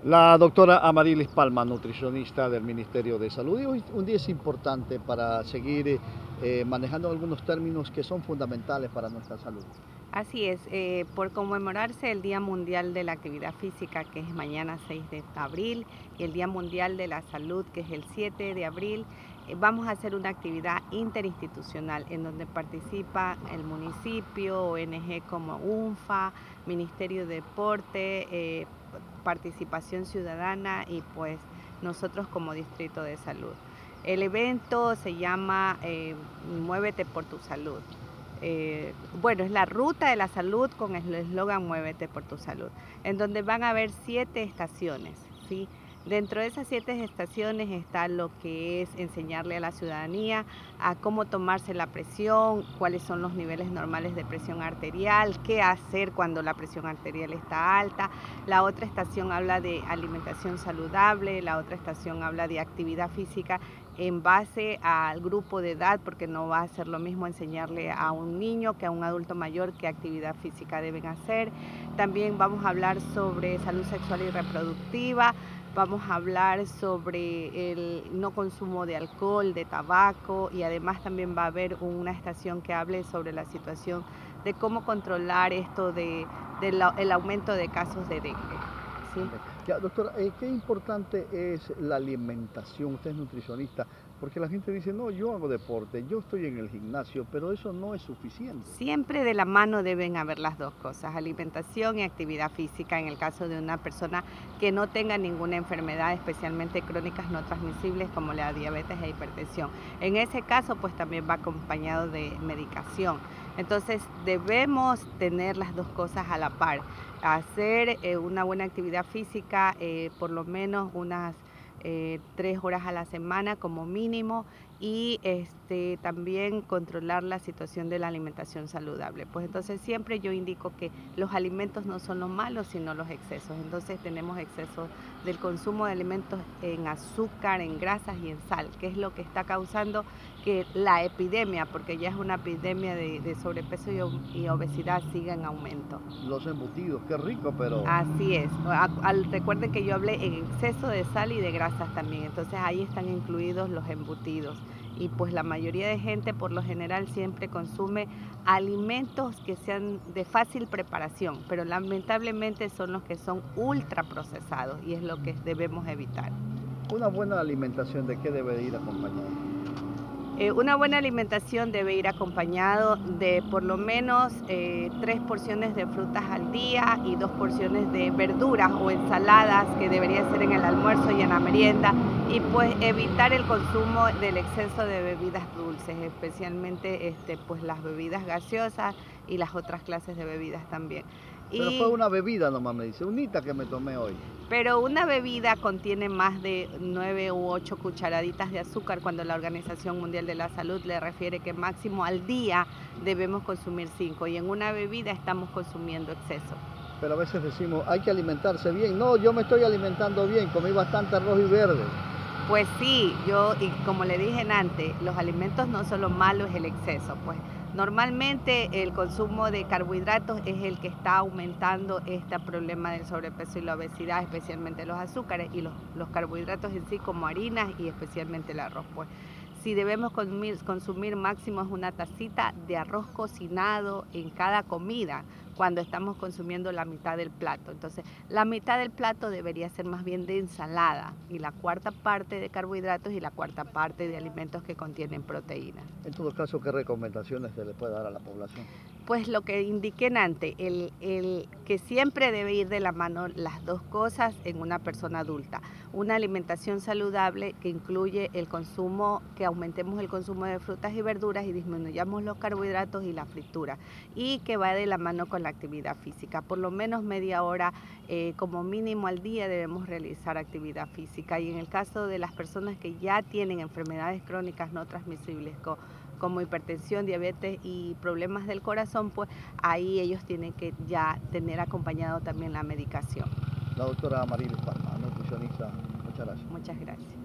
La doctora Amarilis Palma, nutricionista del Ministerio de Salud. Y hoy un día es importante para seguir manejando algunos términos que son fundamentales para nuestra salud. Así es, por conmemorarse el Día Mundial de la Actividad Física, que es mañana 6 de abril, y el Día Mundial de la Salud, que es el 7 de abril, vamos a hacer una actividad interinstitucional en donde participa el municipio, ONG como UNFA, Ministerio de Deporte, participación ciudadana y pues nosotros como Distrito de Salud. El evento se llama Muévete por tu Salud. Bueno, es la ruta de la salud con el eslogan Muévete por tu salud, en donde van a haber 7 estaciones, ¿sí? Dentro de esas 7 estaciones está lo que es enseñarle a la ciudadanía a cómo tomarse la presión, cuáles son los niveles normales de presión arterial, qué hacer cuando la presión arterial está alta. La otra estación habla de alimentación saludable, la otra estación habla de actividad física en base al grupo de edad, porque no va a ser lo mismo enseñarle a un niño que a un adulto mayor qué actividad física deben hacer. También vamos a hablar sobre salud sexual y reproductiva. Vamos a hablar sobre el no consumo de alcohol, de tabaco, y además también va a haber una estación que hable sobre la situación de cómo controlar esto del aumento de casos de dengue. ¿Sí? Ya, doctora, qué importante es la alimentación. Usted es nutricionista, porque la gente dice, no, yo hago deporte, yo estoy en el gimnasio, pero eso no es suficiente. Siempre de la mano deben haber las dos cosas, alimentación y actividad física en el caso de una persona que no tenga ninguna enfermedad, especialmente crónicas no transmisibles como la diabetes e hipertensión. En ese caso, pues también va acompañado de medicación. Entonces debemos tener las dos cosas a la par, hacer una buena actividad física, por lo menos unas 3 horas a la semana como mínimo, y también controlar la situación de la alimentación saludable. Pues entonces siempre yo indico que los alimentos no son los malos, sino los excesos. Entonces tenemos exceso del consumo de alimentos en azúcar, en grasas y en sal, que es lo que está causando que la epidemia, porque ya es una epidemia de sobrepeso y obesidad, siga en aumento. Los embutidos, qué rico, pero Así es. Recuerden que yo hablé en exceso de sal y de grasas también, entonces ahí están incluidos los embutidos. Y pues la mayoría de gente por lo general siempre consume alimentos que sean de fácil preparación, pero lamentablemente son los que son ultraprocesados y es lo que debemos evitar. una buena alimentación, ¿de qué debe ir acompañada? Una buena alimentación debe ir acompañado de por lo menos 3 porciones de frutas al día y 2 porciones de verduras o ensaladas, que debería ser en el almuerzo y en la merienda, y pues evitar el consumo del exceso de bebidas dulces, especialmente pues las bebidas gaseosas y las otras clases de bebidas también. Pero fue una bebida nomás, me dice, unita que me tomé hoy. Pero una bebida contiene más de 9 u 8 cucharaditas de azúcar, cuando la Organización Mundial de la Salud le refiere que máximo al día debemos consumir 5, y en una bebida estamos consumiendo exceso. Pero a veces decimos, hay que alimentarse bien. No, yo me estoy alimentando bien, comí bastante arroz y verde. Pues sí, y como le dije antes, los alimentos no son lo malo, es el exceso. Pues normalmente el consumo de carbohidratos es el que está aumentando este problema del sobrepeso y la obesidad, especialmente los azúcares y los carbohidratos en sí, como harinas y especialmente el arroz. Pues si debemos consumir máximo es una tacita de arroz cocinado en cada comida, cuando estamos consumiendo la mitad del plato. Entonces, la mitad del plato debería ser más bien de ensalada, y la cuarta parte de carbohidratos y la cuarta parte de alimentos que contienen proteínas. En todo caso, ¿qué recomendaciones se le puede dar a la población? Pues lo que indiqué antes, el que siempre debe ir de la mano las dos cosas en una persona adulta. Una alimentación saludable que incluye el consumo, que aumentemos el consumo de frutas y verduras y disminuyamos los carbohidratos y la fritura. Y que va de la mano con la actividad física. Por lo menos media hora como mínimo al día debemos realizar actividad física. Y en el caso de las personas que ya tienen enfermedades crónicas no transmisibles, como hipertensión, diabetes y problemas del corazón, pues ahí ellos tienen que ya tener acompañado también la medicación. La doctora Amarilis Palma, nutricionista, muchas gracias. Muchas gracias.